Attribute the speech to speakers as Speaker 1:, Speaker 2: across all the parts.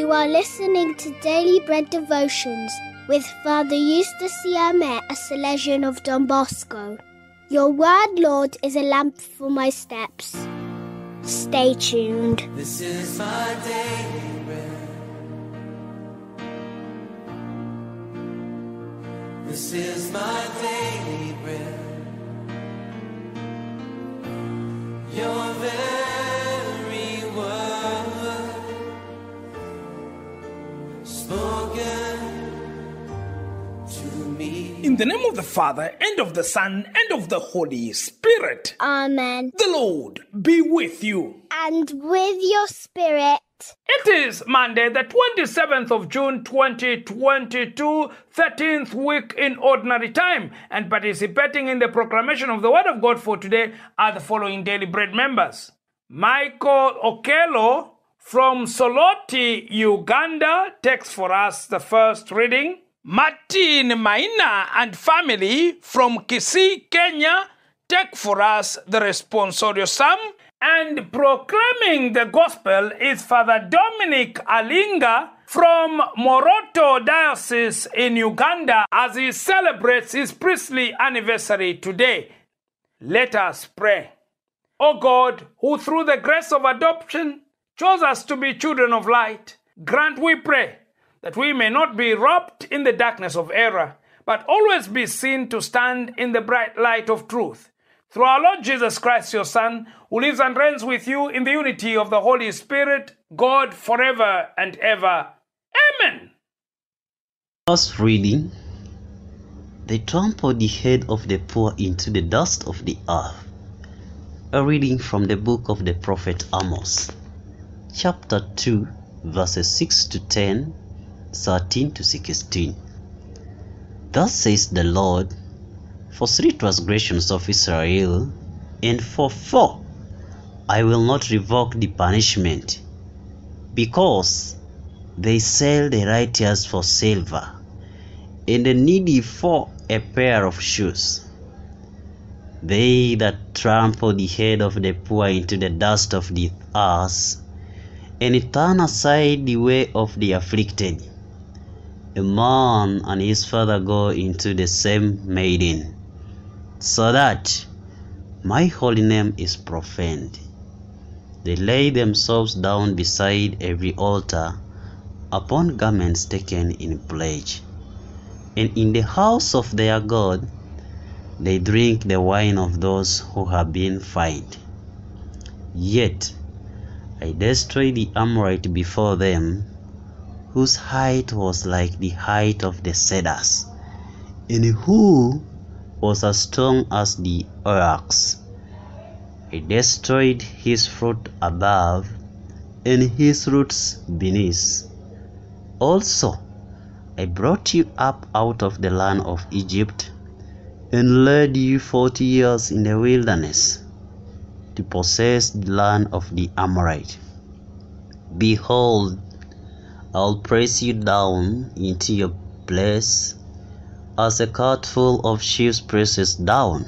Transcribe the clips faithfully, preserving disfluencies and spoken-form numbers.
Speaker 1: You are listening to Daily Bread Devotions with Father Eustace Siame, a Salesian of Don Bosco. Your word, Lord, is a lamp for my steps. Stay tuned.
Speaker 2: This is my daily bread. This is my daily bread. Your very word spoken to me.
Speaker 3: In the name of the Father, and of the Son, and of the Holy Spirit.
Speaker 1: Amen.
Speaker 3: The Lord be with you.
Speaker 1: And with your spirit.
Speaker 3: It is Monday, the twenty-seventh of June, twenty twenty-two, thirteenth week in Ordinary Time, and participating in the proclamation of the Word of God for today are the following Daily Bread members. Michael Okello from Soloti, Uganda, takes for us the first reading. Martin Maina and family from Kisii, Kenya, take for us the responsorial psalm. And proclaiming the gospel is Father Dominic Alinga from Moroto Diocese in Uganda as he celebrates his priestly anniversary today. Let us pray. O God, who through the grace of adoption chose us to be children of light, grant, we pray, that we may not be wrapped in the darkness of error, but always be seen to stand in the bright light of truth. Through our Lord Jesus Christ, your Son, who lives and reigns with you in the unity of the Holy Spirit, God, forever and ever. Amen.
Speaker 4: First reading. They trampled the head of the poor into the dust of the earth. A reading from the book of the prophet Amos, chapter two, verses six to ten, thirteen to sixteen. Thus says the Lord, for three transgressions of Israel, and for four, I will not revoke the punishment, because they sell the righteous for silver, and the needy for a pair of shoes. They that trample the head of the poor into the dust of the earth, and turn aside the way of the afflicted. A man and his father go into the same maiden, so that my holy name is profaned. They lay themselves down beside every altar, upon garments taken in pledge. And in the house of their God they drink the wine of those who have been fined. Yet I destroyed the Amorite before them, whose height was like the height of the cedars, and who was as strong as the oaks. I destroyed his fruit above, and his roots beneath. Also I brought you up out of the land of Egypt, and led you forty years in the wilderness, to possess the land of the Amorite. Behold, I'll press you down into your place, as a cart full of sheep presses down.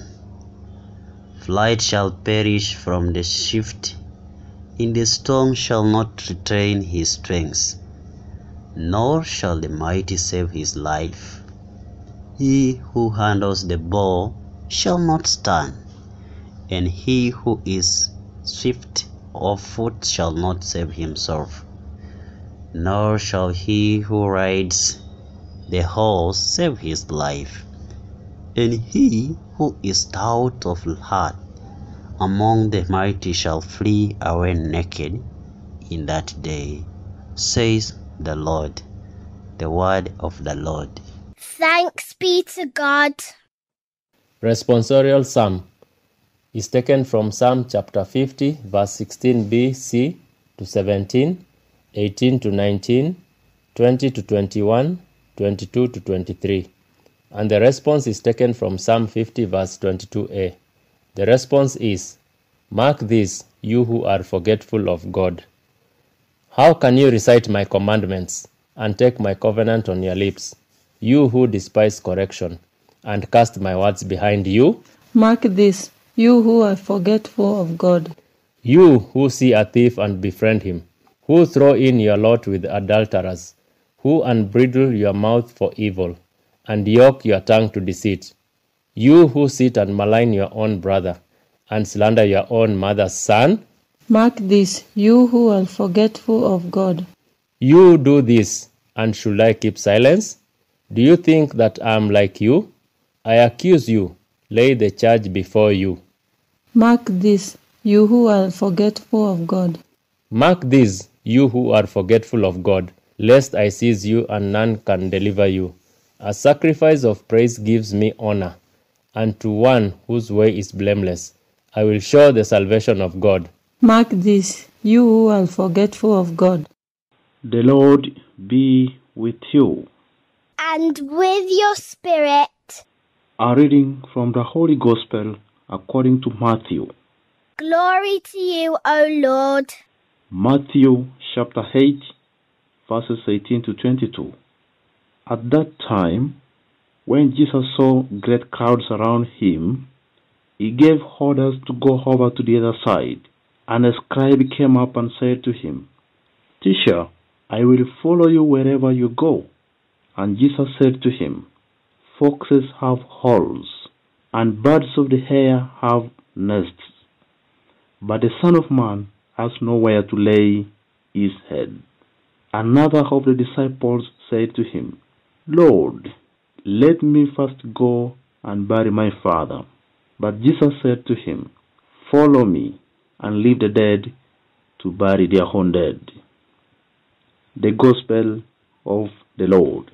Speaker 4: Flight shall perish from the swift, and the strong shall not retain his strength, nor shall the mighty save his life. He who handles the bow shall not stand, and he who is swift of foot shall not save himself, nor shall he who rides the horse save his life. And he who is stout of heart among the mighty shall flee away naked in that day, says the Lord. The word of the Lord.
Speaker 1: Thanks be to God.
Speaker 5: Responsorial Psalm is taken from Psalm chapter fifty, verse sixteen b, c to seventeen, eighteen to nineteen, twenty to twenty-one, twenty-two to twenty-three. And the response is taken from Psalm fifty, verse twenty-two a. The response is, mark this, you who are forgetful of God. How can you recite my commandments and take my covenant on your lips, you who despise correction, and cast my words behind you?
Speaker 6: Mark this, you who are forgetful of God.
Speaker 5: You who see a thief and befriend him, who throw in your lot with adulterers, who unbridle your mouth for evil, and yoke your tongue to deceit. You who sit and malign your own brother, and slander your own mother's son.
Speaker 6: Mark this, you who are forgetful of God.
Speaker 5: You do this, and should I keep silence? Do you think that I am like you? I accuse you, lay the charge before you.
Speaker 6: Mark this, you who are forgetful of God.
Speaker 5: Mark this, you who are forgetful of God, lest I seize you and none can deliver you. A sacrifice of praise gives me honor, and to one whose way is blameless, I will show the salvation of God.
Speaker 6: Mark this, you who are forgetful of God.
Speaker 7: The Lord be with you.
Speaker 1: And with your spirit.
Speaker 7: A reading from the Holy Gospel according to Matthew.
Speaker 1: Glory to you, O Lord.
Speaker 7: Matthew chapter eight, verses eighteen to twenty-two. At that time, when Jesus saw great crowds around him, he gave orders to go over to the other side. And a scribe came up and said to him, Teacher, I will follow you wherever you go. And Jesus said to him, Foxes have holes, and birds of the air have nests, but the Son of Man has nowhere to lay his head. Another of the disciples said to him, Lord, let me first go and bury my father. But Jesus said to him, Follow me, and leave the dead to bury their own dead. The Gospel of the Lord.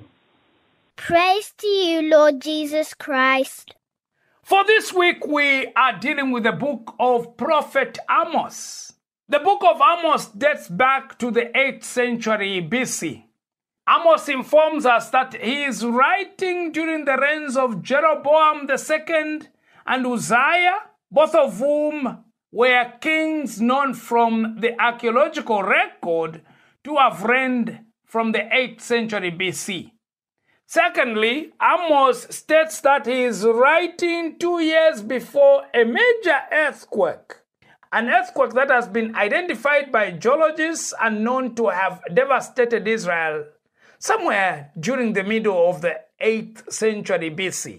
Speaker 1: Praise to you, Lord Jesus Christ.
Speaker 3: For this week, we are dealing with the book of Prophet Amos. The book of Amos dates back to the eighth century B C. Amos informs us that he is writing during the reigns of Jeroboam the second and Uzziah, both of whom were kings known from the archaeological record to have reigned from the eighth century B C. Secondly, Amos states that he is writing two years before a major earthquake, an earthquake that has been identified by geologists and known to have devastated Israel somewhere during the middle of the eighth century B C.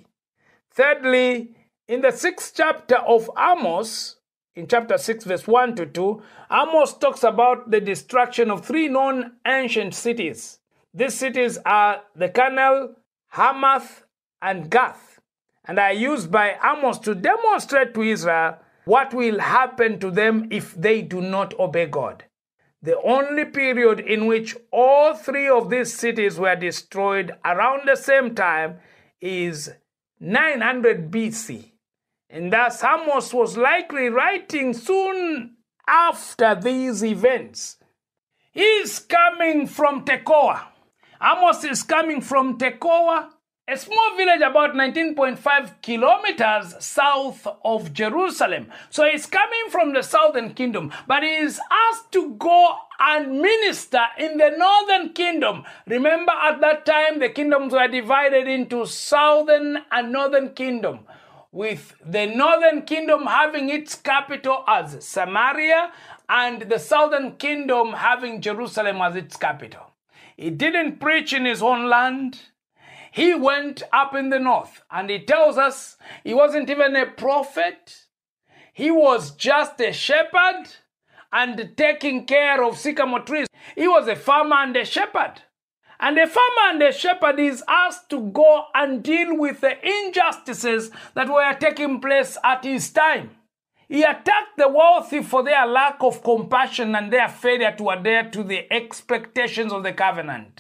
Speaker 3: Thirdly, in the sixth chapter of Amos, in chapter six, verse one to two, Amos talks about the destruction of three known ancient cities. These cities are the Carmel, Hamath, and Gath, and are used by Amos to demonstrate to Israel what will happen to them if they do not obey God. The only period in which all three of these cities were destroyed around the same time is nine hundred B C. And thus Amos was likely writing soon after these events. He is coming from Tekoa. Amos is coming from Tekoa, a small village about nineteen point five kilometers south of Jerusalem. So he's coming from the southern kingdom, but he is asked to go and minister in the northern kingdom. Remember, at that time, the kingdoms were divided into southern and northern kingdom, with the northern kingdom having its capital as Samaria and the southern kingdom having Jerusalem as its capital. He didn't preach in his own land. He went up in the north, and he tells us he wasn't even a prophet. He was just a shepherd and taking care of sycamore trees. He was a farmer and a shepherd. And a farmer and a shepherd is asked to go and deal with the injustices that were taking place at his time. He attacked the wealthy for their lack of compassion and their failure to adhere to the expectations of the covenant.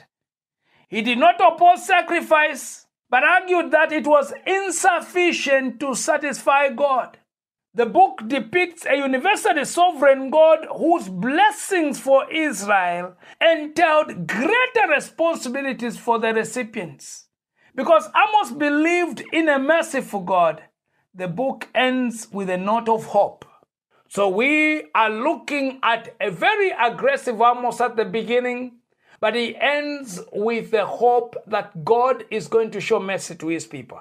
Speaker 3: He did not oppose sacrifice, but argued that it was insufficient to satisfy God. The book depicts a universally sovereign God whose blessings for Israel entailed greater responsibilities for the recipients. Because Amos believed in a merciful God, the book ends with a note of hope. So we are looking at a very aggressive Amos at the beginning, but he ends with the hope that God is going to show mercy to his people.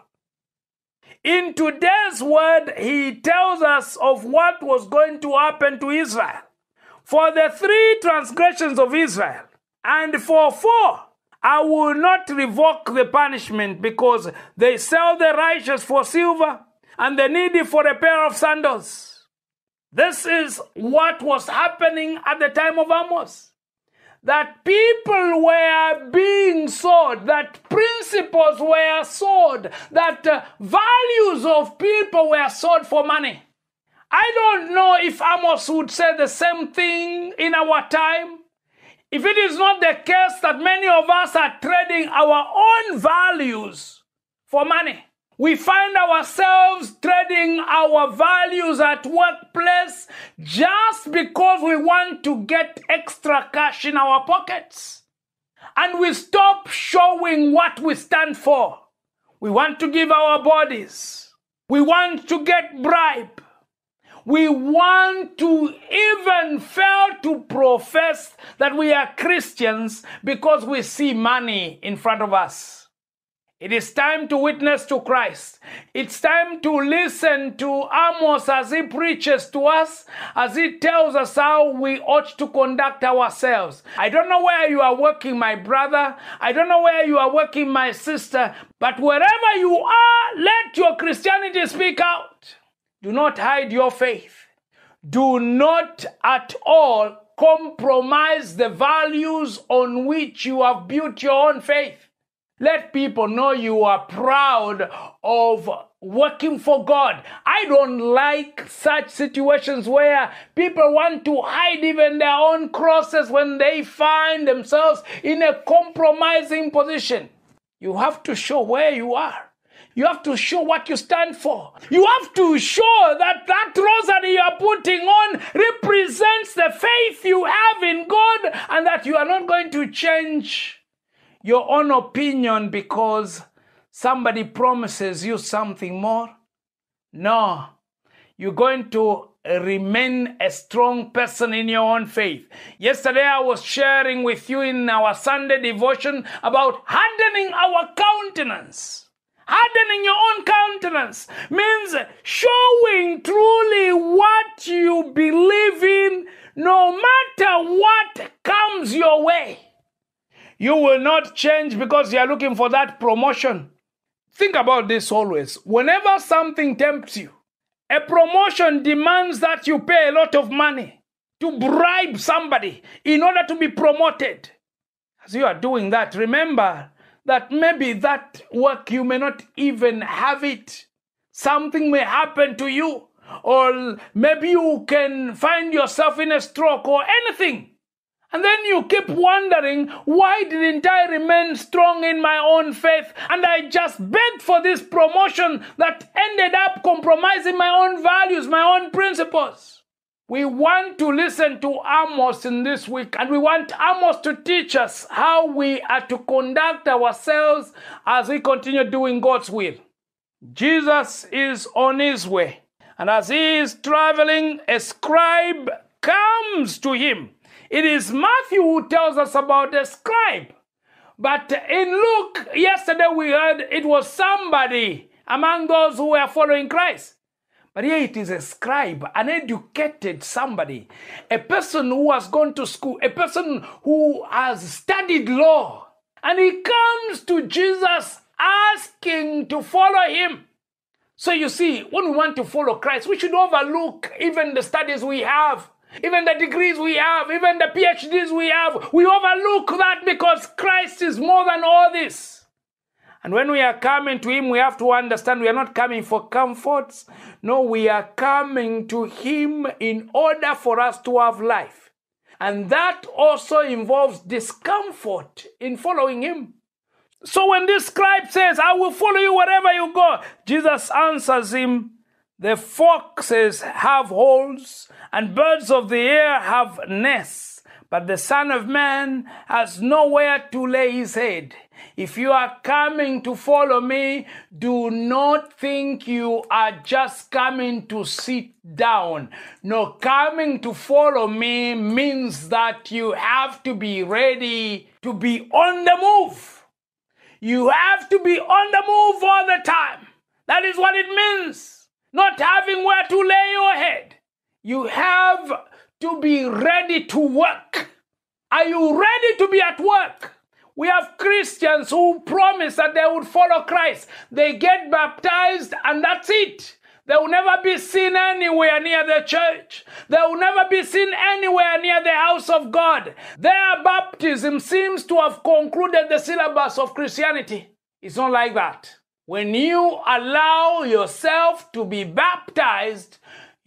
Speaker 3: In today's word, he tells us of what was going to happen to Israel. for the three transgressions of Israel, and for four, I will not revoke the punishment, because they sell the righteous for silver and the needy for a pair of sandals. This is what was happening at the time of Amos. That people were being sold, that principles were sold, that uh, values of people were sold for money. I don't know if Amos would say the same thing in our time. If it is not the case that many of us are trading our own values for money. We find ourselves trading our values at workplace just because we want to get extra cash in our pockets. And we stop showing what we stand for. We want to give our bodies. We want to get bribe. We want to even fail to profess that we are Christians because we see money in front of us. It is time to witness to Christ. It's time to listen to Amos as he preaches to us, as he tells us how we ought to conduct ourselves. I don't know where you are working, my brother. I don't know where you are working, my sister. But wherever you are, let your Christianity speak out. Do not hide your faith. Do not at all compromise the values on which you have built your own faith. Let people know you are proud of working for God. I don't like such situations where people want to hide even their own crosses when they find themselves in a compromising position. You have to show where you are. You have to show what you stand for. You have to show that that rosary you are putting on represents the faith you have in God, and that you are not going to change your own opinion because somebody promises you something more. No, you're going to remain a strong person in your own faith. Yesterday I was sharing with you in our Sunday devotion about hardening our countenance. Hardening your own countenance means showing truly what you believe in, no matter what comes your way. You will not change because you are looking for that promotion. Think about this always. Whenever something tempts you, a promotion demands that you pay a lot of money to bribe somebody in order to be promoted. As you are doing that, remember that maybe that work you may not even have it. Something may happen to you, or maybe you can find yourself in a stroke or anything. And then you keep wondering, why didn't I remain strong in my own faith? And I just begged for this promotion that ended up compromising my own values, my own principles. We want to listen to Amos in this week, and we want Amos to teach us how we are to conduct ourselves as we continue doing God's will. Jesus is on his way, and as he is traveling, a scribe comes to him. It is Matthew who tells us about a scribe. But in Luke, yesterday we heard it was somebody among those who were following Christ. But here it is a scribe, an educated somebody, a person who has gone to school, a person who has studied law. And he comes to Jesus asking to follow him. So you see, when we want to follow Christ, we should overlook even the studies we have. Even the degrees we have, even the P H Ds we have, we overlook that because Christ is more than all this. And when we are coming to him, we have to understand we are not coming for comforts. No, we are coming to him in order for us to have life. And that also involves discomfort in following him. So when this scribe says, I will follow you wherever you go, Jesus answers him, the foxes have holes, and birds of the air have nests, but the Son of Man has nowhere to lay his head. If you are coming to follow me, do not think you are just coming to sit down. No, coming to follow me means that you have to be ready to be on the move. You have to be on the move all the time. That is what it means. Not having where to lay your head. You have to be ready to work? Are you ready to be at work? We have Christians who promise that they would follow Christ. They get baptized and that's it. They will never be seen anywhere near the church. They will never be seen anywhere near the house of God. Their baptism seems to have concluded the syllabus of Christianity. It's not like that. When you allow yourself to be baptized,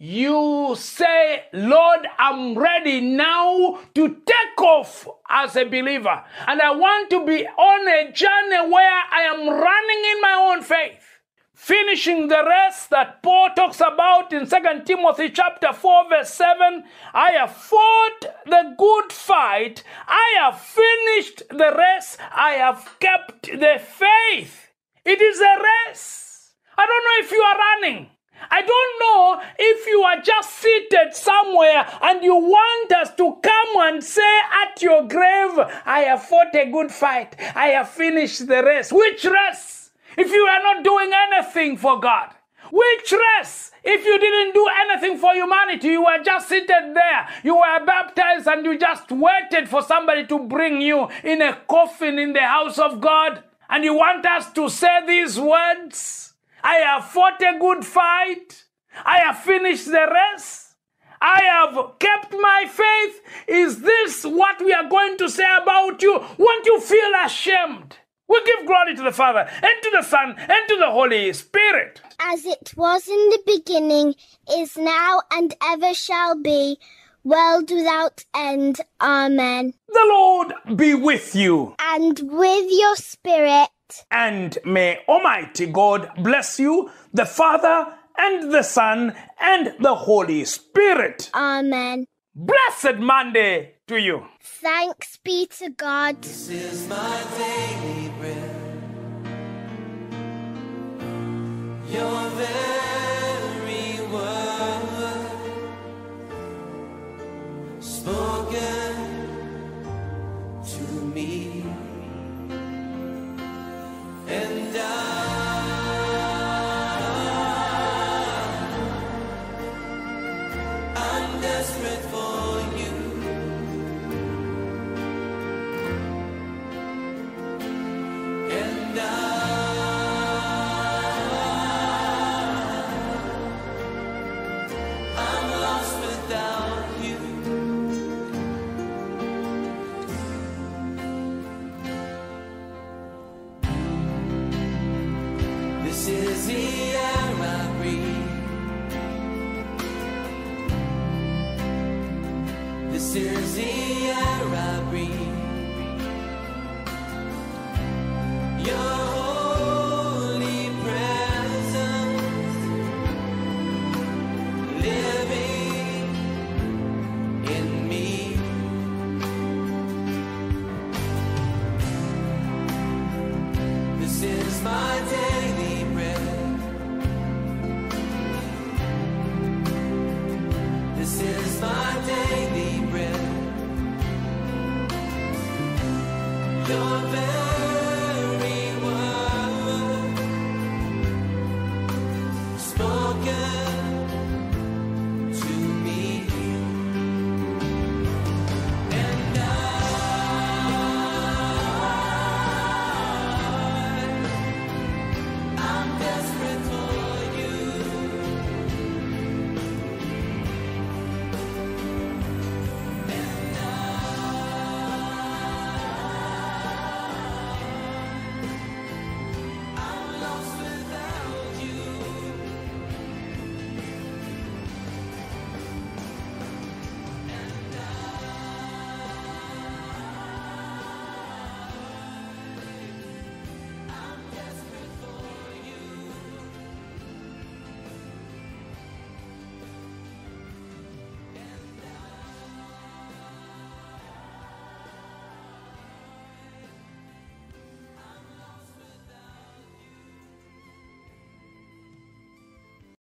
Speaker 3: you say, Lord, I'm ready now to take off as a believer. And I want to be on a journey where I am running in my own faith. Finishing the race that Paul talks about in Second Timothy chapter four verse seven. I have fought the good fight. I have finished the race. I have kept the faith. It is a race. I don't know if you are running. I don't know if you are just seated somewhere and you want us to come and say at your grave, I have fought a good fight. I have finished the race. Which race? If you are not doing anything for God. Which race? If you didn't do anything for humanity, you were just seated there. You were baptized and you just waited for somebody to bring you in a coffin in the house of God. And you want us to say these words? I have fought a good fight. I have finished the race. I have kept my faith. Is this what we are going to say about you? Won't you feel ashamed? We give glory to the Father, and to the Son, and to the Holy Spirit.
Speaker 1: As it was in the beginning, is now, and ever shall be, world without end. Amen.
Speaker 3: The Lord be with you.
Speaker 1: And with your spirit.
Speaker 3: And may Almighty God bless you, the Father, and the Son, and the Holy Spirit.
Speaker 1: Amen.
Speaker 3: Blessed Monday to you.
Speaker 1: Thanks be to God.
Speaker 2: This is my daily bread. Your very word spoken to me, and I I'm desperate for you. And I, I'm lost without you. This is the air I breathe. This is the air I breathe. Your holy presence living in me. This is my daily bread. This is my daily bread. Your